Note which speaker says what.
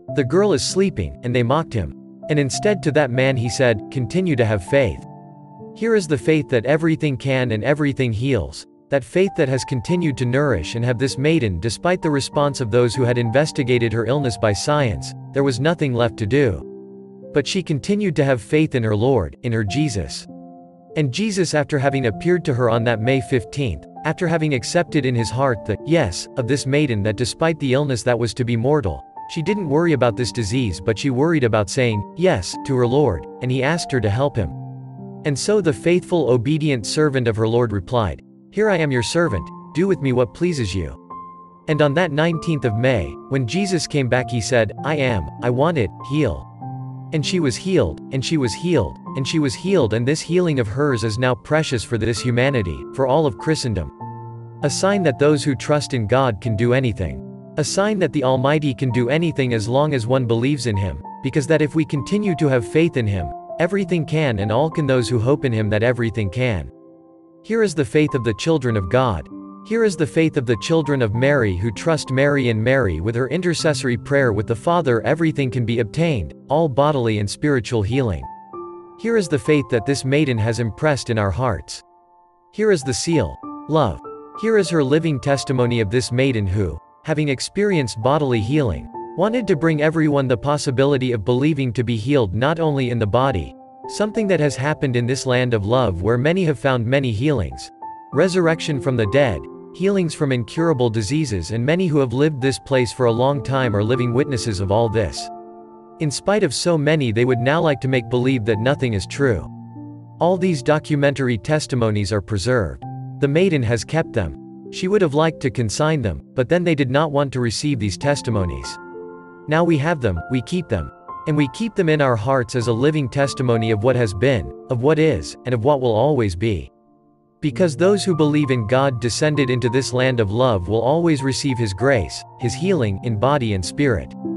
Speaker 1: "The girl is sleeping," and they mocked him. And instead to that man he said, "Continue to have faith." Here is the faith that everything can and everything heals. That faith that has continued to nourish and have this maiden despite the response of those who had investigated her illness by science. There was nothing left to do. But she continued to have faith in her Lord, in her Jesus. And Jesus, after having appeared to her on that May 15th, after having accepted in his heart the yes of this maiden, that despite the illness that was to be mortal, she didn't worry about this disease, but she worried about saying yes to her Lord, and he asked her to help him. And so the faithful, obedient servant of her Lord replied, "Here I am, your servant, do with me what pleases you." And on that 19th of May, when Jesus came back, he said, I want it, heal. And she was healed, and she was healed, and she was healed, and this healing of hers is now precious for this humanity, for all of Christendom. A sign that those who trust in God can do anything. A sign that the Almighty can do anything as long as one believes in Him, because that if we continue to have faith in Him, everything can, and all can those who hope in Him, that everything can. Here is the faith of the children of God. Here is the faith of the children of Mary who trust Mary, and Mary with her intercessory prayer with the Father everything can be obtained, all bodily and spiritual healing. Here is the faith that this maiden has impressed in our hearts. Here is the seal, love. Here is her living testimony of this maiden who, having experienced bodily healing, wanted to bring everyone the possibility of believing to be healed not only in the body, something that has happened in this land of love where many have found many healings, resurrection from the dead, healings from incurable diseases, and many who have lived this place for a long time are living witnesses of all this. In spite of so many, they would now like to make believe that nothing is true. All these documentary testimonies are preserved. The maiden has kept them. She would have liked to consign them, but then they did not want to receive these testimonies. Now we have them, we keep them. And we keep them in our hearts as a living testimony of what has been, of what is, and of what will always be. Because those who believe in God descended into this land of love will always receive His grace, His healing, in body and spirit.